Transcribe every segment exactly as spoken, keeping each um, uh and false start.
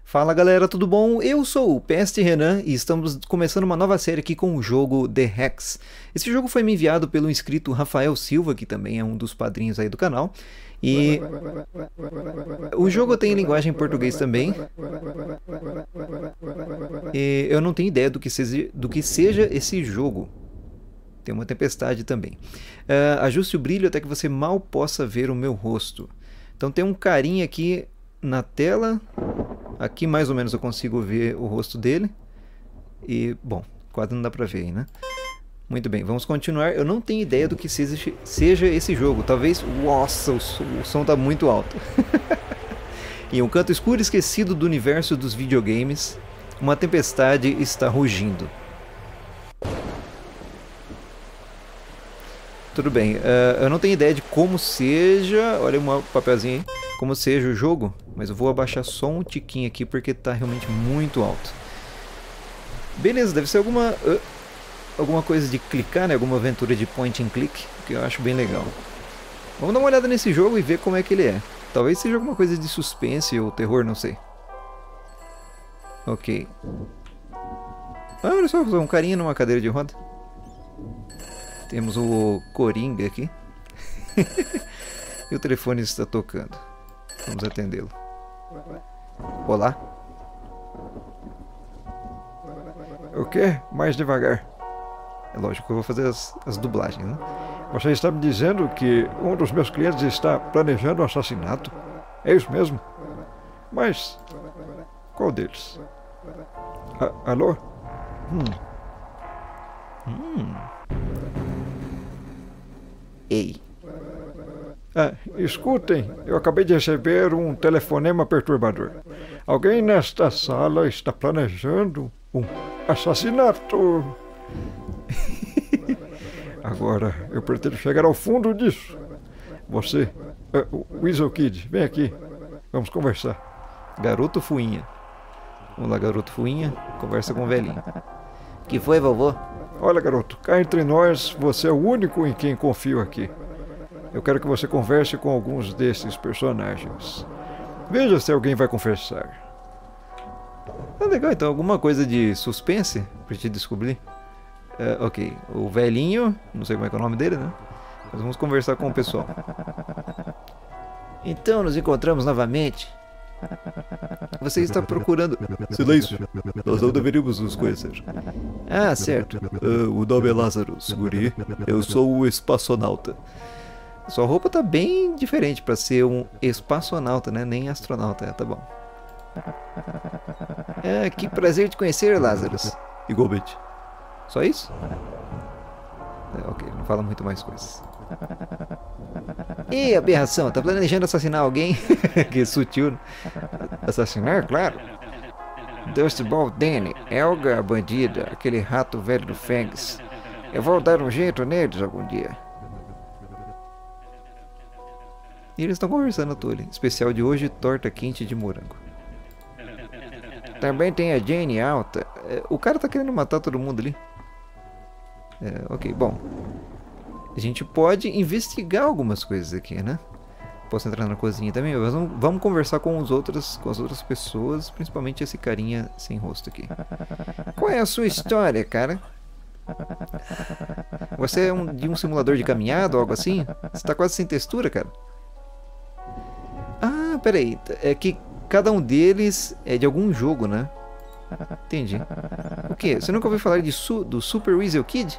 Fala galera, tudo bom? Eu sou o Peste Renan e estamos começando uma nova série aqui com o jogo The Hex. Esse jogo foi me enviado pelo inscrito Rafael Silva, que também é um dos padrinhos aí do canal. E o jogo tem linguagem em português também. E eu não tenho ideia do que seja, do que seja esse jogo. Tem uma tempestade também. Uh, ajuste o brilho até que você mal possa ver o meu rosto. Então tem um carinha aqui na tela. Aqui mais ou menos eu consigo ver o rosto dele. E, bom, quase não dá pra ver aí, né? Muito bem, vamos continuar. Eu não tenho ideia do que seja, seja esse jogo. Talvez... Nossa, o som, o som tá muito alto. Em um canto escuro esquecido do universo dos videogames, uma tempestade está rugindo. Tudo bem, uh, eu não tenho ideia de como seja... Olha um papelzinho aí. Como seja o jogo, mas eu vou abaixar só um tiquinho aqui porque está realmente muito alto. Beleza, deve ser alguma uh, alguma coisa de clicar, né? Alguma aventura de point and click, que eu acho bem legal. Vamos dar uma olhada nesse jogo e ver como é que ele é. Talvez seja alguma coisa de suspense ou terror, não sei. Ok. Ah, olha só, um carinha numa cadeira de roda. Temos o Coringa aqui. E o telefone está tocando. Vamos atendê-lo. Olá. O quê? Mais devagar. É lógico que eu vou fazer as, as dublagens, né? Você está me dizendo que um dos meus clientes está planejando um assassinato? É isso mesmo? Mas... qual deles? A alô? Hum. Hum. Ei. Ah, escutem, eu acabei de receber um telefonema perturbador. Alguém nesta sala está planejando um assassinato. Agora, eu pretendo chegar ao fundo disso. Você, uh, o Weasel Kid, vem aqui. Vamos conversar. Garoto Fuinha. Vamos lá, garoto Fuinha. Conversa com o velhinho. Que foi, vovô? Olha, garoto, cá entre nós, você é o único em quem confio aqui. Eu quero que você converse com alguns desses personagens. Veja se alguém vai confessar. Ah, legal, então alguma coisa de suspense pra te descobrir. Uh, ok, o velhinho, não sei como é que é o nome dele, né? Mas vamos conversar com o pessoal. Então, nos encontramos novamente. Você está procurando... Silêncio, nós não deveríamos nos conhecer. Ah, certo. Uh, o nome é Lázaro, guri. Eu sou o espaçonauta. Sua roupa tá bem diferente pra ser um espaçonauta, né? Nem astronauta, é, tá bom. É, que prazer te conhecer, Lazarus. Igualmente. Só isso? É, ok, não fala muito mais coisas. Ih, aberração, tá planejando assassinar alguém? Que sutil, né? Assassinar, claro. Dust Ball Danny, Elga, a bandida, aquele rato velho do Fangs. Eu vou dar um jeito neles algum dia. E eles estão conversando, Tully. Especial de hoje, torta quente de morango. Também tem a Jane alta. É, o cara tá querendo matar todo mundo ali. É, ok, bom. A gente pode investigar algumas coisas aqui, né? Posso entrar na cozinha também, mas vamos, vamos conversar com, os outros, com as outras pessoas, principalmente esse carinha sem rosto aqui. Qual é a sua história, cara? Você é um, de um simulador de caminhada ou algo assim? Você tá quase sem textura, cara. Ah, peraí. É que cada um deles é de algum jogo, né? Entendi. O quê? Você nunca ouviu falar de su do Super Weasel Kid?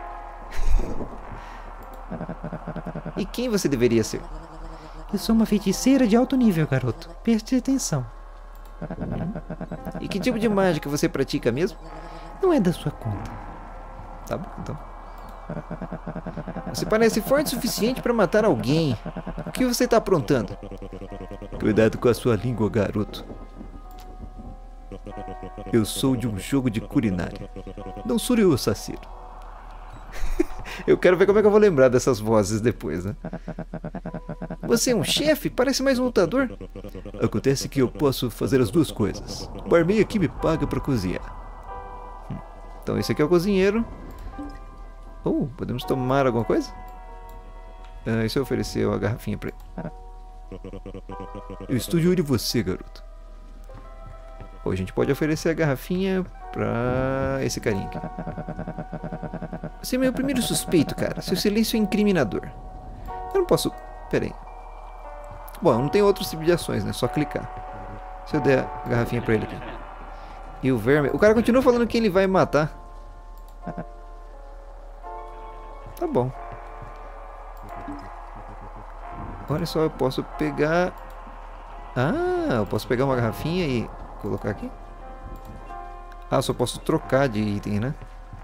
E quem você deveria ser? Eu sou uma feiticeira de alto nível, garoto. Preste atenção. E que tipo de mágica você pratica mesmo? Não é da sua conta. Tá bom, então. Você parece forte o suficiente para matar alguém. O que você está aprontando? Cuidado com a sua língua, garoto. Eu sou de um jogo de culinária. Não sou o assassino. Eu quero ver como é que eu vou lembrar dessas vozes depois, né? Você é um chefe? Parece mais um lutador. Acontece que eu posso fazer as duas coisas. O barman aqui me paga para cozinhar. Hum. Então esse aqui é o cozinheiro. Oh, podemos tomar alguma coisa? Ah, e se eu oferecer uma garrafinha pra ele? Eu estou de olho em você, garoto. Ou a gente pode oferecer a garrafinha pra esse carinha aqui. Você é meu primeiro suspeito, cara. Seu silêncio é incriminador. Eu não posso... Pera aí. Bom, não tem outros tipos de ações, né? Só clicar. Se eu der a garrafinha pra ele aqui. E o verme... O cara continua falando que ele vai matar. Tá bom. Olha só, eu posso pegar... Ah, eu posso pegar uma garrafinha e colocar aqui? Ah, só posso trocar de item, né?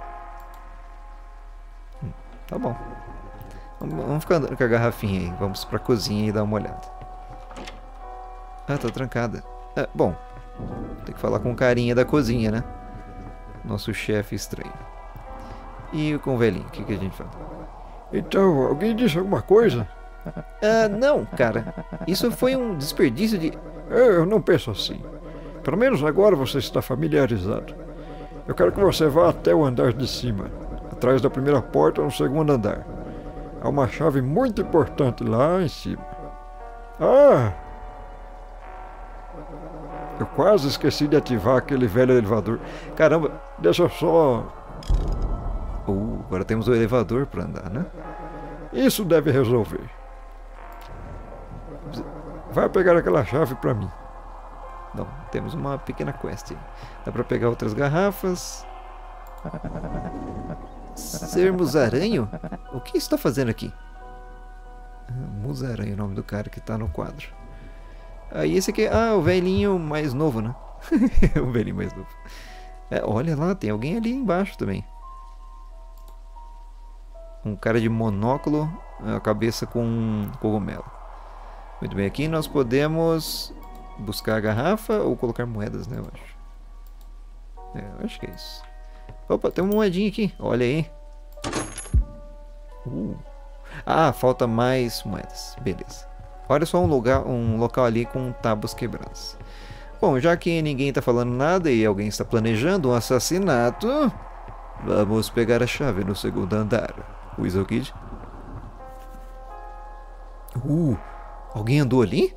Hum, tá bom. Vamos ficar andando com a garrafinha aí. Vamos pra cozinha e dar uma olhada. Ah, tá trancada. Ah, bom, tem que falar com o carinha da cozinha, né? Nosso chefe estranho. E com o velhinho, o que, que a gente fala? Então, alguém disse alguma coisa? Ah, não, cara. Isso foi um desperdício de... Eu não penso assim. Pelo menos agora você está familiarizado. Eu quero que você vá até o andar de cima, atrás da primeira porta no segundo andar. Há uma chave muito importante lá em cima. Ah! Eu quase esqueci de ativar aquele velho elevador. Caramba, deixa eu só... Uh, agora temos o elevador para andar, né? Isso deve resolver. Vai pegar aquela chave para mim. Não, temos uma pequena quest. Dá para pegar outras garrafas. Ser Musaranho? O que está fazendo aqui? Musaranho, o nome do cara que está no quadro. Aí esse aqui, ah, o velhinho mais novo, né? O velhinho mais novo. É, olha lá, tem alguém ali embaixo também. Um cara de monóculo, a cabeça com um cogumelo. Muito bem, aqui nós podemos buscar a garrafa ou colocar moedas, né, eu acho. É, eu acho que é isso. Opa, tem uma moedinha aqui, olha aí. Uh. Ah, falta mais moedas, beleza. Olha só um lugar, um local ali com tábuas quebradas. Bom, já que ninguém está falando nada e alguém está planejando um assassinato, vamos pegar a chave no segundo andar. Weasel Kid. Uh, alguém andou ali?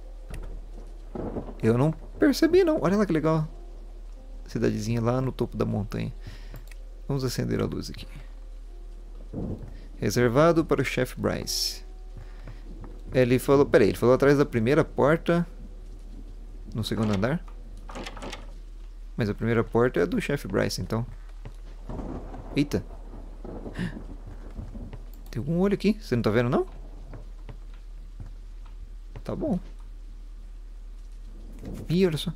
Eu não percebi não. Olha lá que legal. Cidadezinha lá no topo da montanha. Vamos acender a luz aqui. Reservado para o chefe Bryce. Ele falou, peraí, ele falou atrás da primeira porta. No segundo andar. Mas a primeira porta é do chefe Bryce, então. Eita. Tem algum olho aqui, você não tá vendo não? Tá bom. Ih, olha só.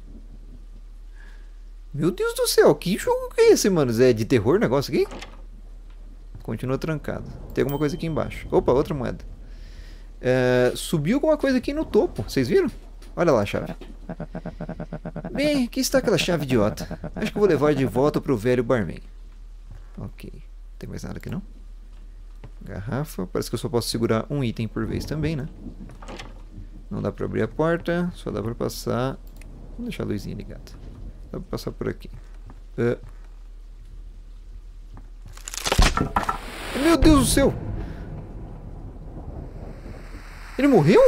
Meu Deus do céu, que jogo que é esse, mano? É de terror o negócio aqui? Continua trancado. Tem alguma coisa aqui embaixo. Opa, outra moeda. É, subiu alguma coisa aqui no topo, vocês viram? Olha lá a chave. Bem, aqui está aquela chave idiota. Acho que vou levar de volta pro velho barman. Ok. Tem mais nada aqui não? Garrafa. Parece que eu só posso segurar um item por vez também, né? Não dá pra abrir a porta. Só dá pra passar... Vamos deixar a luzinha ligada. Dá pra passar por aqui. Uh. Meu Deus do céu! Ele morreu?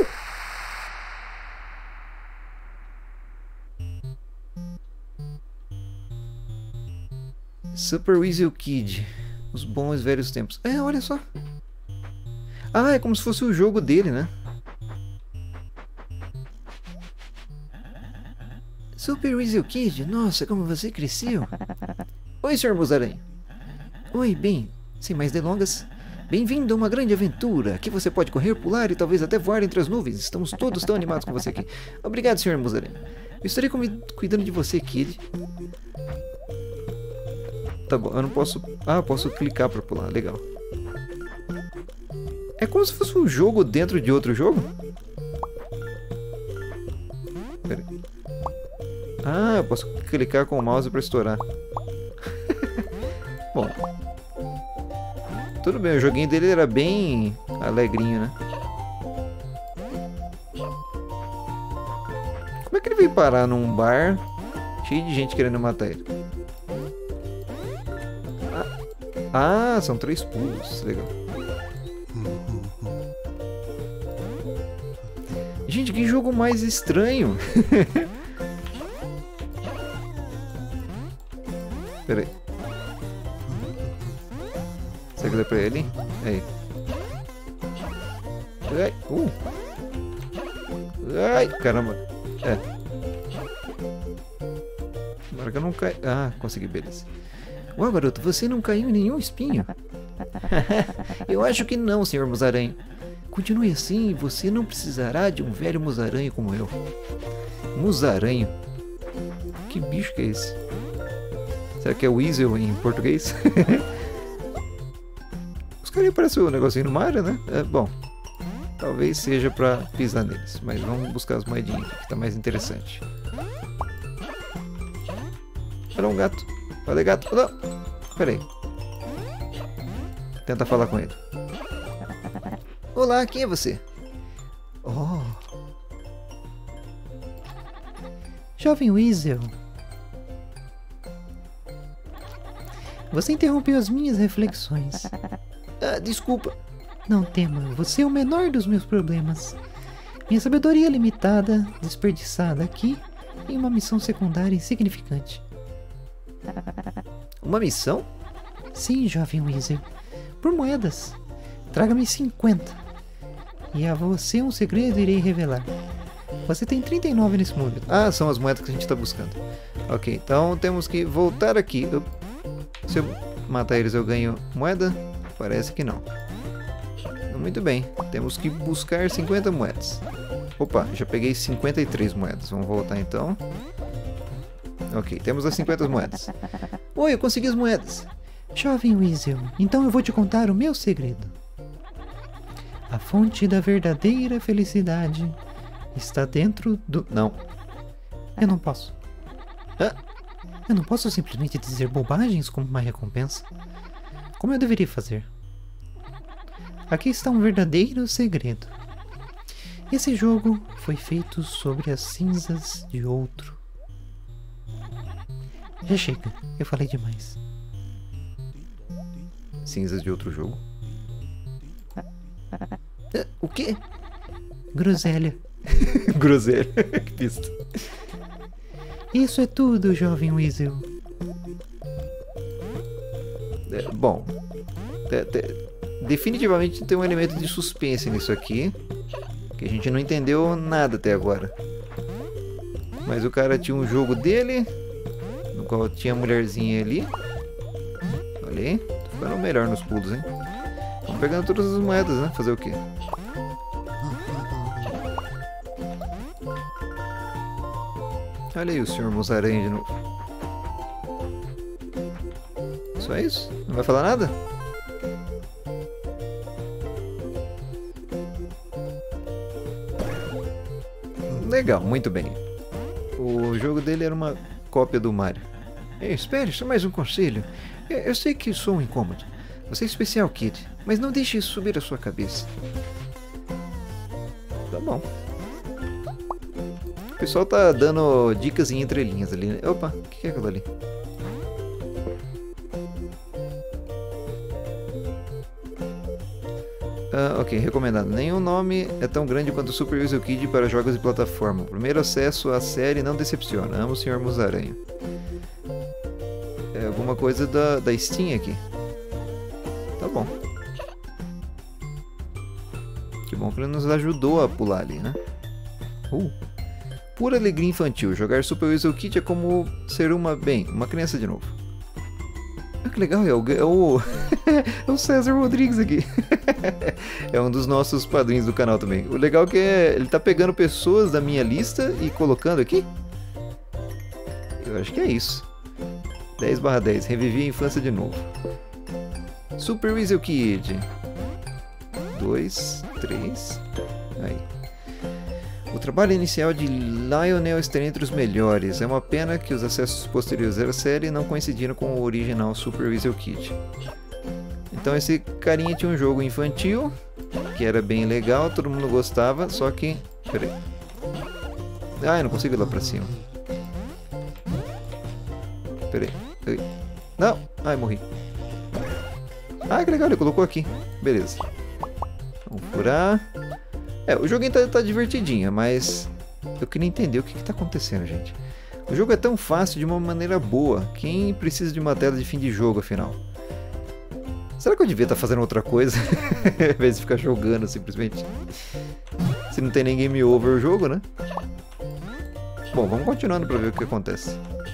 Super Weasel Kid. Os bons velhos tempos. É, olha só. Ah, é como se fosse o jogo dele, né? Super Weasel Kid? Nossa, como você cresceu. Oi, senhor Musaranho. Oi, bem, sem mais delongas. Bem-vindo a uma grande aventura. Aqui você pode correr, pular e talvez até voar entre as nuvens. Estamos todos tão animados com você aqui. Obrigado, senhor Musaranho. Eu estarei cuidando de você, Kid. Tá bom, eu não posso... Ah, eu posso clicar pra pular, legal. É como se fosse um jogo dentro de outro jogo? Pera aí. Ah, eu posso clicar com o mouse pra estourar. Bom. Tudo bem, o joguinho dele era bem alegrinho, né? Como é que ele veio parar num bar cheio de gente querendo matar ele? Ah, são três pulos. Legal. Gente, que jogo mais estranho. Pera aí. Será que dá pra ele? Aí. Ai, uh. Ai, caramba. É. Agora que eu não caio. Ah, consegui, beleza. Ué, garoto, você não caiu em nenhum espinho? Eu acho que não, senhor Musaranho. Continue assim e você não precisará de um velho musaranho como eu. Musaranho? Que bicho que é esse? Será que é weasel em português? Os caras parecem um negocinho no Mario, né? É, bom, talvez seja pra pisar neles. Mas vamos buscar as moedinhas aqui, que tá mais interessante. Olha um gato. Olha gato. Não. Pera aí. Tenta falar com ele. Olá, quem é você? Oh. Jovem Weasel. Você interrompeu as minhas reflexões. Ah, desculpa. Não tema, você é o menor dos meus problemas. Minha sabedoria é limitada, desperdiçada aqui em uma missão secundária insignificante. Uma missão? Sim, jovem Weasel. Por moedas. Traga-me cinquenta. E a você um segredo irei revelar. Você tem trinta e nove nesse momento. Ah, são as moedas que a gente está buscando. Ok, então temos que voltar aqui. Eu... Se eu matar eles eu ganho moeda? Parece que não. Muito bem, temos que buscar cinquenta moedas. Opa, já peguei cinquenta e três moedas. Vamos voltar então. Ok, temos as cinquenta moedas. Oi, eu consegui as moedas. Jovem Weasel, então eu vou te contar o meu segredo. A fonte da verdadeira felicidade está dentro do... Não. Eu não posso. Hã? Eu não posso simplesmente dizer bobagens como uma recompensa. Como eu deveria fazer. Aqui está um verdadeiro segredo. Esse jogo foi feito sobre as cinzas de outro. Já chega, eu falei demais. Cinzas de outro jogo? É, o quê? Groselha. Groselha, que pista. Isso é tudo, jovem Weasel. É, bom, é, é, definitivamente tem um elemento de suspense nisso aqui, que a gente não entendeu nada até agora. Mas o cara tinha um jogo dele, no qual tinha a mulherzinha ali. Olha aí, tô ficando melhor nos pulos, hein? Vamos pegando todas as moedas, né? Fazer o quê? Olha aí o senhor Musaranho de novo. Só isso? Não vai falar nada? Legal, muito bem. O jogo dele era uma cópia do Mario. Ei, espere, só mais um conselho. Eu, eu sei que sou um incômodo. Você é especial, Kid, mas não deixe isso subir a sua cabeça. Tá bom. O pessoal tá dando dicas em entrelinhas ali, né? Opa, o que é aquilo ali? Ah, ok, recomendado. Nenhum nome é tão grande quanto o Super Weasel Kid para jogos de plataforma. O primeiro acesso à série não decepciona. Amo o senhor Musaranho. É alguma coisa da, da Steam aqui. Tá bom. Que bom que ele nos ajudou a pular ali, né? Uh. Pura alegria infantil. Jogar Super Weasel Kid é como ser uma... Bem, uma criança de novo. Ah, que legal, é o... É o, é o César Rodrigues aqui. É um dos nossos padrinhos do canal também. O legal é que é, ele tá pegando pessoas da minha lista e colocando aqui. Eu acho que é isso. dez barra dez. Revivi a infância de novo. Super Weasel Kid. dois, três. Aí. O trabalho inicial de Lionel está entre os melhores. É uma pena que os acessos posteriores à série não coincidiram com o original Super Weasel Kid. Então esse carinha tinha um jogo infantil, que era bem legal, todo mundo gostava, só que... Peraí. Ah, eu não consigo ir lá pra cima. Peraí. Peraí. Não! Ai, morri. Ah, que legal, ele colocou aqui. Beleza. Vamos furar. É, o joguinho tá, tá divertidinho, mas eu queria entender o que que tá acontecendo, gente. O jogo é tão fácil de uma maneira boa. Quem precisa de uma tela de fim de jogo, afinal? Será que eu devia estar fazendo outra coisa? Ao invés de ficar jogando, simplesmente. Se não tem nem game over o jogo, né? Bom, vamos continuando para ver o que acontece.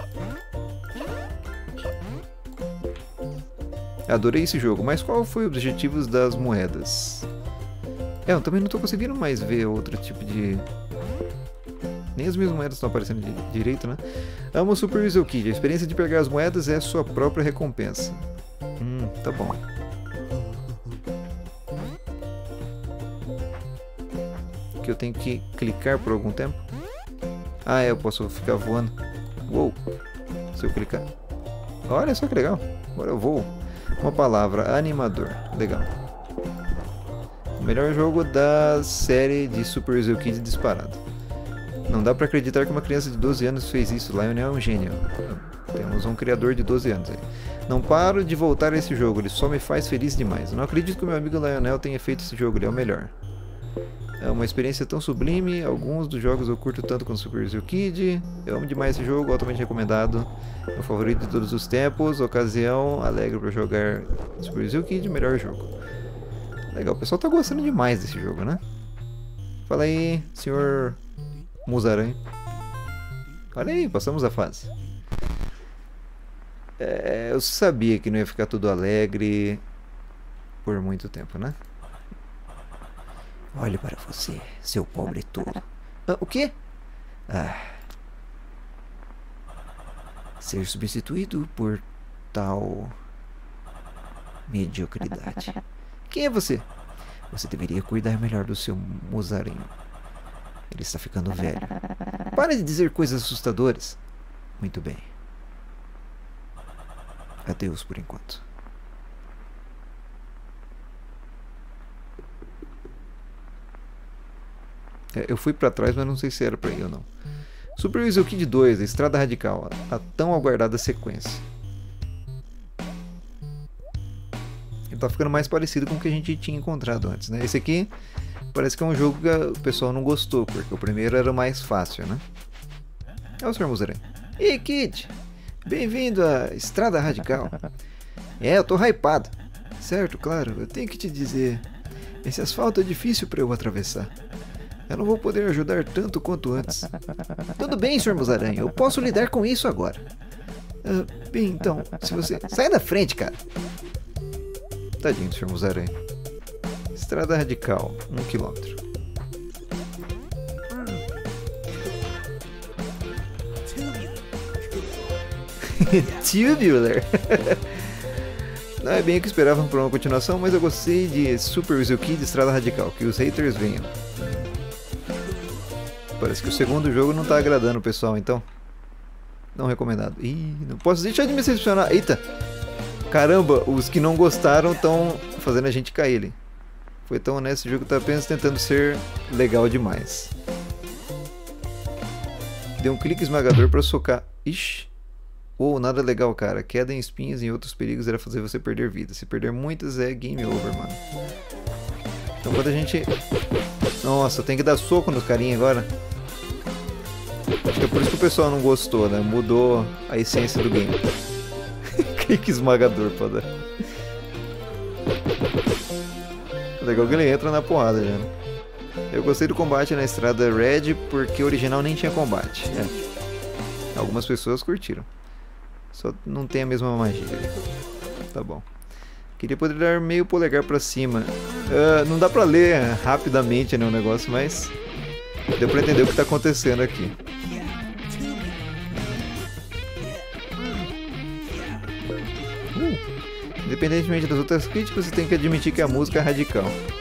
Adorei esse jogo, mas qual foi o objetivo das moedas? É, eu também não estou conseguindo mais ver outro tipo de... Nem as minhas moedas estão aparecendo de direito, né? Amo o Super Weasel Kid. A experiência de pegar as moedas é a sua própria recompensa. Hum, tá bom. Que eu tenho que clicar por algum tempo? Ah, é, eu posso ficar voando. Uou! Se eu clicar... Olha só que legal. Agora eu voo. Uma palavra, animador. Legal. O melhor jogo da série de Super Weasel Kid disparado. Não dá pra acreditar que uma criança de doze anos fez isso. Lionel é um gênio. Temos um criador de doze anos aí. Não paro de voltar a esse jogo. Ele só me faz feliz demais. Eu não acredito que o meu amigo Lionel tenha feito esse jogo. Ele é o melhor. É uma experiência tão sublime. Alguns dos jogos eu curto tanto quanto Super Weasel Kid. Eu amo demais esse jogo. Altamente recomendado. Meu favorito de todos os tempos. Ocasião alegre pra jogar Super Weasel Kid. Melhor jogo. Legal. O pessoal tá gostando demais desse jogo, né? Fala aí, senhor... Musaranha. Olha aí, passamos a fase. É, eu sabia que não ia ficar tudo alegre por muito tempo, né? Olhe para você, seu pobre tolo. Ah, o quê? Ah. Ser substituído por tal mediocridade. Quem é você? Você deveria cuidar melhor do seu musarinho. Ele está ficando velho. Para de dizer coisas assustadoras. Muito bem. Adeus por enquanto. É, eu fui pra trás, mas não sei se era pra ir ou não. Super Weasel Kid dois, a Estrada Radical. A tão aguardada sequência. Ele tá ficando mais parecido com o que a gente tinha encontrado antes, né? Esse aqui... Parece que é um jogo que o pessoal não gostou, porque o primeiro era o mais fácil, né? É o senhor Musaranha. E aí, Kid? Bem-vindo à Estrada Radical. É, eu tô hypado. Certo, claro, eu tenho que te dizer. Esse asfalto é difícil para eu atravessar. Eu não vou poder ajudar tanto quanto antes. Tudo bem, senhor Musaranha, eu posso lidar com isso agora. Ah, bem, então, se você... Sai da frente, cara. Tadinho do senhor Musaranha. Estrada Radical, um quilômetro. Tubular. Não é bem o que esperavam por uma continuação, mas eu gostei de Super Weasel Kid Estrada Radical, que os haters venham. Parece que o segundo jogo não tá agradando o pessoal, então. Não recomendado. Ih, não posso deixar de me decepcionar. Eita! Caramba, os que não gostaram estão fazendo a gente cair ali. Foi tão honesto, esse jogo tá apenas tentando ser legal demais. Deu um clique esmagador pra socar. Ixi! Uou, nada legal, cara. Queda em espinhos e outros perigos era fazer você perder vida. Se perder muitas é game over, mano. Então quando a gente... Nossa, tem que dar soco no carinha agora. Acho que é por isso que o pessoal não gostou, né? Mudou a essência do game. Clique esmagador pra dar. Legal que ele entra na porrada já, né? Eu gostei do combate na estrada Red porque o original nem tinha combate. É. Algumas pessoas curtiram. Só não tem a mesma magia. Tá bom. Queria poder dar meio polegar pra cima. Uh, não dá pra ler rapidamente, né, o negócio, mas deu pra entender o que tá acontecendo aqui. Uh. Independentemente das outras críticas, você tem que admitir que a música é radical.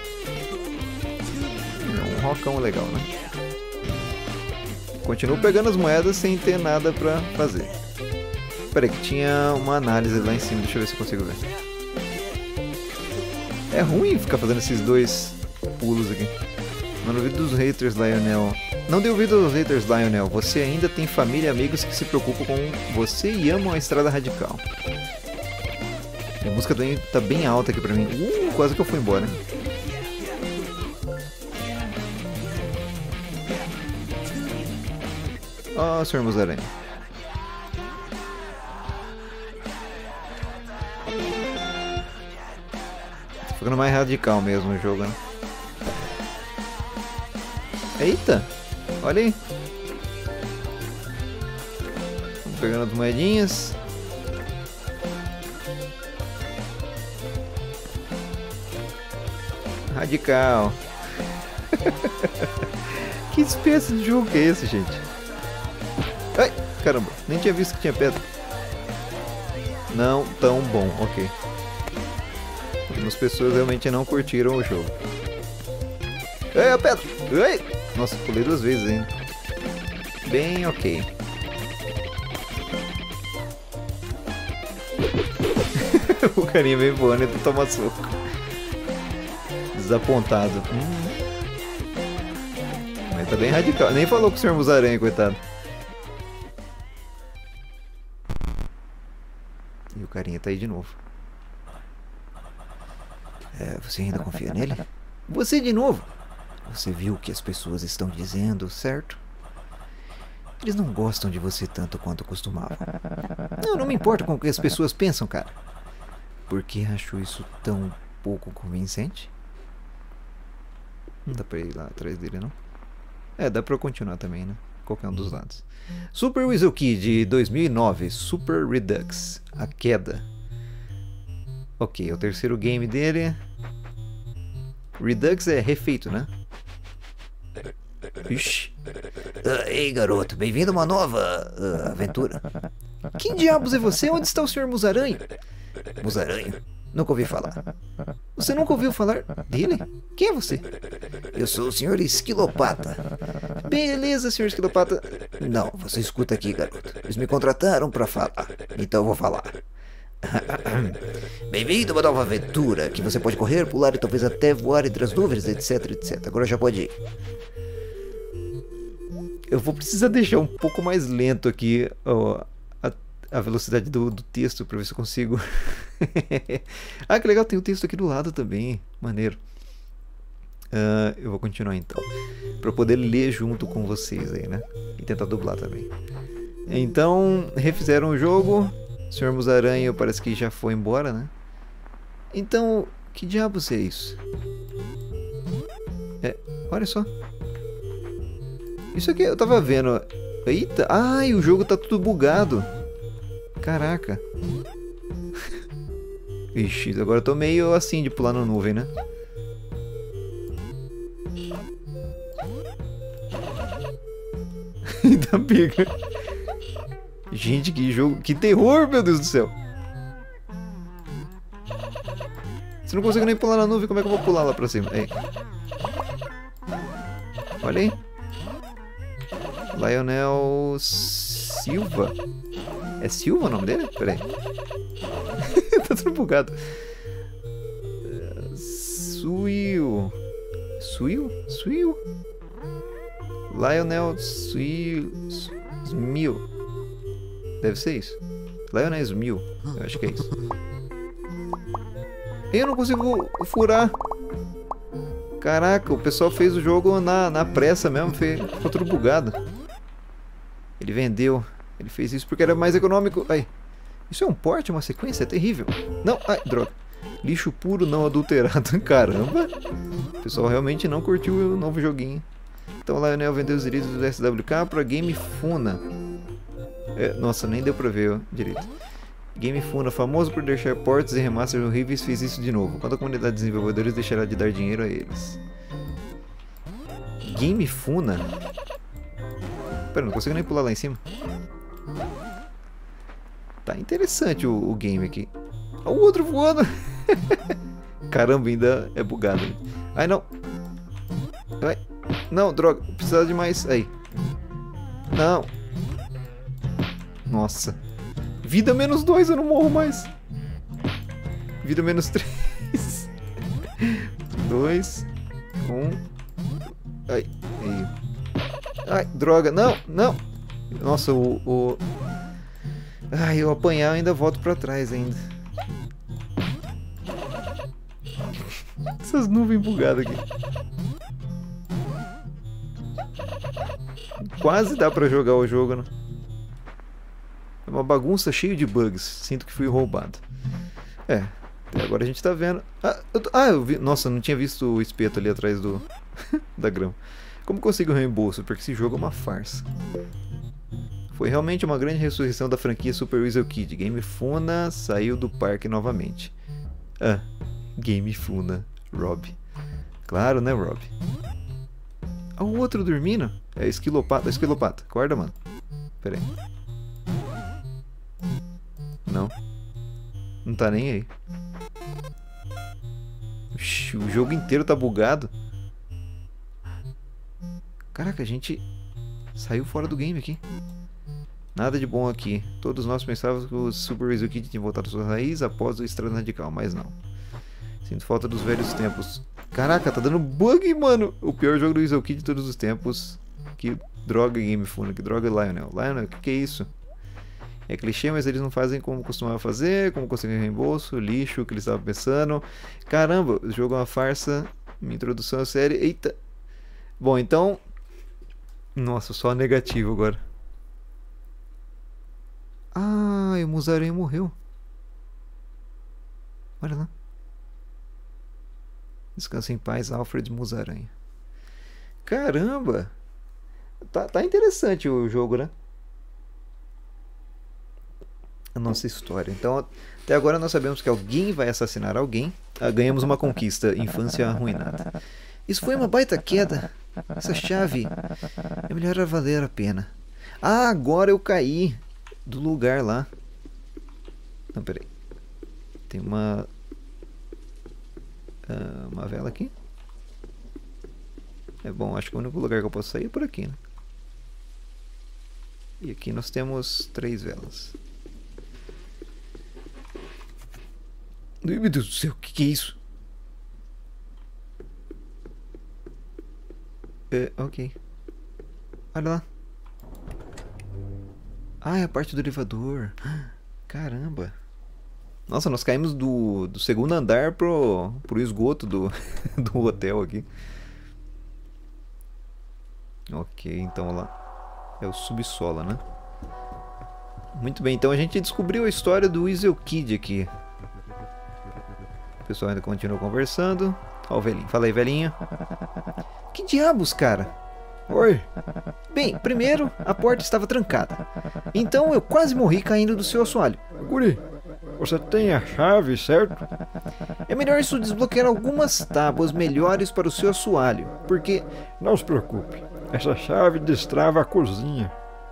É um rockão legal, né? Continuo pegando as moedas sem ter nada pra fazer. Peraí, que tinha uma análise lá em cima, deixa eu ver se eu consigo ver. É ruim ficar fazendo esses dois pulos aqui. Não dê ouvido dos haters, Lionel. Não dê ouvido aos haters, Lionel. Você ainda tem família e amigos que se preocupam com você e amam a estrada radical. A música do tá bem alta aqui pra mim. Uh, quase que eu fui embora. Ó, oh, senhor Musaranha. ficando mais radical mesmo o jogo, né? Eita! Olha aí! Vamos pegando as moedinhas. Radical! Que espécie de jogo que é esse, gente? Ai, caramba, nem tinha visto que tinha pedra. Não tão bom, ok. Algumas pessoas realmente não curtiram o jogo. Ei, a pedra! Ei! Nossa, pulei duas vezes ainda. Bem ok. O carinha vem voando e tu toma soco. Desapontado. Hum. Mas tá bem radical. Nem falou com o senhor Musaranha, coitado. E o carinha tá aí de novo. É, você ainda confia nele? Você de novo? Você viu o que as pessoas estão dizendo, certo? Eles não gostam de você tanto quanto costumavam. Não, não me importa com o que as pessoas pensam, cara. Por que acho isso tão pouco convincente? Não dá pra ir lá atrás dele, não? É, dá pra eu continuar também, né? Qualquer um dos lados. Super Weasel Kid de dois mil e nove, Super Redux, a queda. Ok, é o terceiro game dele. Redux é refeito, né? Ixi. Uh, ei, garoto, bem-vindo a uma nova uh, aventura. Quem diabos é você? Onde está o senhor Musaranha? Musaranha? Nunca ouvi falar. Você nunca ouviu falar dele? Quem é você? Eu sou o senhor Esquilopata. Beleza, senhor Esquilopata. Não, você escuta aqui, garoto. Eles me contrataram pra falar, então eu vou falar. Bem-vindo a uma nova aventura, que você pode correr, pular e talvez até voar entre as nuvens, etc, etcétera. Agora já pode ir. Eu vou precisar deixar um pouco mais lento aqui ó, a, a velocidade do, do texto para ver se eu consigo. Ah, que legal, tem o texto aqui do lado também. Maneiro. Uh, eu vou continuar então, para poder ler junto com vocês aí, né? E tentar dublar também. Então, refizeram o jogo. O senhor Musaranha parece que já foi embora, né? Então, que diabos é isso? É, olha só. Isso aqui eu tava vendo. Eita, ai, o jogo tá tudo bugado. Caraca. Ixi, agora eu tô meio assim de pular na nuvem, né? Ainda pega. Gente, que jogo, que terror, meu Deus do céu. Se não consigo nem pular na nuvem, como é que eu vou pular lá pra cima? Aí. Olha aí. Lionel Silva. É Silva o nome dele? Pera aí. Tá tudo bugado. Suil. Suil? Suil? Lionel Suil. Smil. Deve ser isso. Lionel Smil. Eu acho que é isso. Eu não consigo furar. Caraca, o pessoal fez o jogo na, na pressa mesmo. Fez, ficou tudo bugado. Ele vendeu. Ele fez isso porque era mais econômico. Ai. Isso é um port, uma sequência? É terrível. Não, ai, droga. Lixo puro não adulterado. Caramba. O pessoal realmente não curtiu o novo joguinho. Então o Lionel vendeu os direitos do S W K para Game Funa. É, nossa, nem deu pra ver ó, direito. Game Funa, famoso por deixar ports e remasters horríveis, fez isso de novo. Quando a comunidade de desenvolvedores deixará de dar dinheiro a eles. Game Funa? Pera, não consigo nem pular lá em cima. Tá interessante o, o game aqui. Olha o outro voando. Caramba, ainda é bugado. Ai, não. Ai. Não, droga. Precisa de mais. Aí. Não. Nossa. Vida menos dois, eu não morro mais. Vida menos três. Dois. Um. Ai. Aí. Ai, droga. Não, não. Nossa, o... o... Ai, eu apanhar ainda volto pra trás ainda. Essas nuvens bugadas aqui. Quase dá pra jogar o jogo, né? É uma bagunça cheia de bugs. Sinto que fui roubado. É, Agora a gente tá vendo... Ah, eu, tô... ah, eu vi... Nossa, não tinha visto o espeto ali atrás do... da grama. Como consigo o reembolso? Porque esse jogo é uma farsa. Foi realmente uma grande ressurreição da franquia Super Weasel Kid. Game Funa saiu do parque novamente. Ah, Game Funa, Rob. Claro, né, Rob? Ah, o outro dormindo? É esquilopata. Esquilopata, acorda, mano. Pera aí. Não. Não tá nem aí. Oxi, o jogo inteiro tá bugado. Caraca, a gente saiu fora do game aqui. Nada de bom aqui. Todos nós pensávamos que o Super Weasel Kid tinha voltado às suas raízes após o Estrada Radical, mas não. Sinto falta dos velhos tempos. Caraca, tá dando bug, mano. O pior jogo do Weasel Kid de todos os tempos. Que droga, Game Funa. Que droga, Lionel. Lionel, o que, que é isso? É clichê, mas eles não fazem como costumavam fazer. Como conseguir reembolso. Lixo, o que eles estavam pensando. Caramba, o jogo é uma farsa. Minha introdução à série. Eita. Bom, então... Nossa, só negativo agora. Ah, o Musaranha morreu. Olha lá. Descansa em paz, Alfred Musaranha. Caramba! Tá, tá interessante o jogo, né? A nossa história. Então, até agora nós sabemos que alguém vai assassinar alguém. Ah, ganhamos uma conquista. Infância arruinada. Isso foi uma baita queda. Essa chave. É melhor valer a pena. Ah, agora eu caí do lugar lá. Não, peraí. Tem uma... Uh, uma vela aqui. É bom, acho que o único lugar que eu posso sair é por aqui, né? E aqui nós temos três velas. Meu Deus do céu, o que, que é isso? É, ok. Olha lá. Ah, é a parte do elevador. Caramba. Nossa, nós caímos do, do segundo andar pro, pro esgoto do, do hotel aqui. Ok, então lá é o subsolo, né? Muito bem, então a gente descobriu a história do Weasel Kid aqui. O pessoal ainda continua conversando. Ó o velhinho. Fala aí, velhinho. Que diabos, cara? Oi. Bem, primeiro, a porta estava trancada. Então eu quase morri caindo do seu assoalho. Guri, você tem a chave, certo? É melhor isso desbloquear algumas tábuas melhores para o seu assoalho, porque... Não se preocupe, essa chave destrava a cozinha.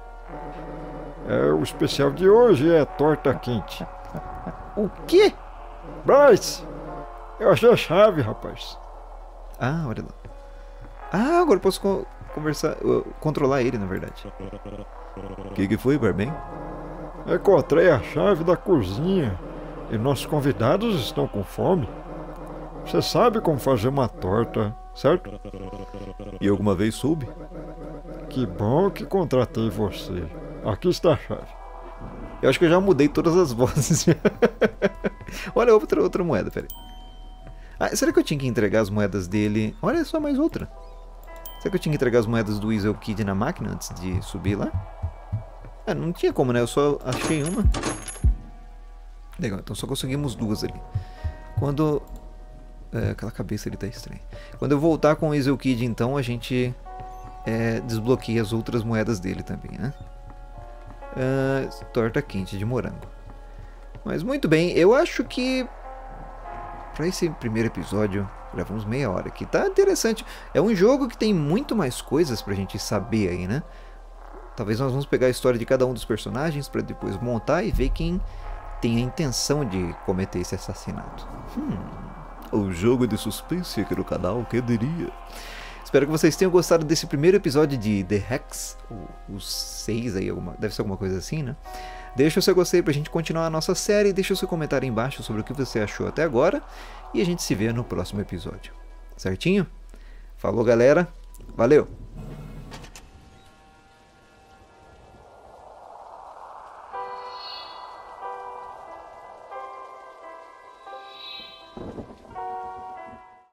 É, o especial de hoje é torta quente. O quê? Bryce, eu achei a chave, rapaz. Ah, olha lá. Ah, agora eu posso co conversar, uh, controlar ele, na verdade. O que, que foi, Barman? Encontrei a chave da cozinha e nossos convidados estão com fome. Você sabe como fazer uma torta, certo? E alguma vez soube? Que bom que contratei você. Aqui está a chave. Eu acho que eu já mudei todas as vozes. Olha, outra, outra moeda, peraí. Ah, será que eu tinha que entregar as moedas dele? Olha só, mais outra. Será que eu tinha que entregar as moedas do Weasel Kid na máquina antes de subir lá? Ah, não tinha como, né? Eu só achei uma. Legal, então só conseguimos duas ali. Quando... É, aquela cabeça ali tá estranha. Quando eu voltar com o Weasel Kid, então, a gente é, desbloqueia as outras moedas dele também, né? Uh, torta quente de morango. Mas muito bem, eu acho que para esse primeiro episódio gravamos meia hora aqui. Tá interessante. É um jogo que tem muito mais coisas pra gente saber aí, né? Talvez nós vamos pegar a história de cada um dos personagens para depois montar e ver quem tem a intenção de cometer esse assassinato. Hum, o jogo de suspense aqui no canal, quem diria? Espero que vocês tenham gostado desse primeiro episódio de The Hex, os seis aí, alguma, deve ser alguma coisa assim, né? Deixa o seu gostei pra gente continuar a nossa série, deixa o seu comentário aí embaixo sobre o que você achou até agora e a gente se vê no próximo episódio. Certinho? Falou, galera. Valeu!